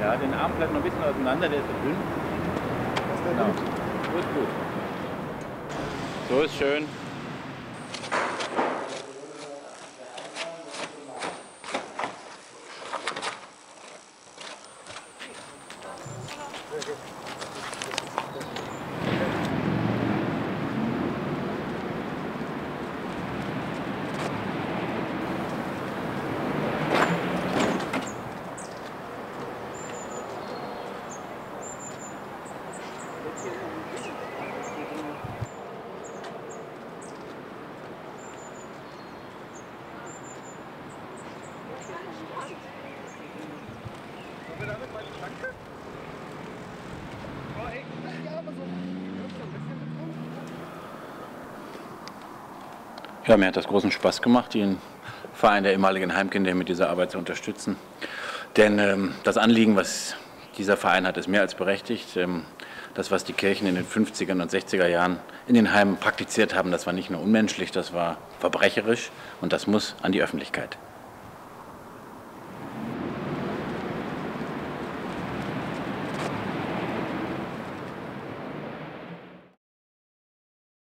Ja, den Arm bleibt noch ein bisschen auseinander, der ist so dünn. Genau. Gut, gut. So ist schön. Ja, mir hat das großen Spaß gemacht, den Verein der ehemaligen Heimkinder mit dieser Arbeit zu unterstützen. Denn das Anliegen, was dieser Verein hat, ist mehr als berechtigt. Das, was die Kirchen in den 50er und 60er Jahren in den Heimen praktiziert haben, das war nicht nur unmenschlich, das war verbrecherisch und das muss an die Öffentlichkeit.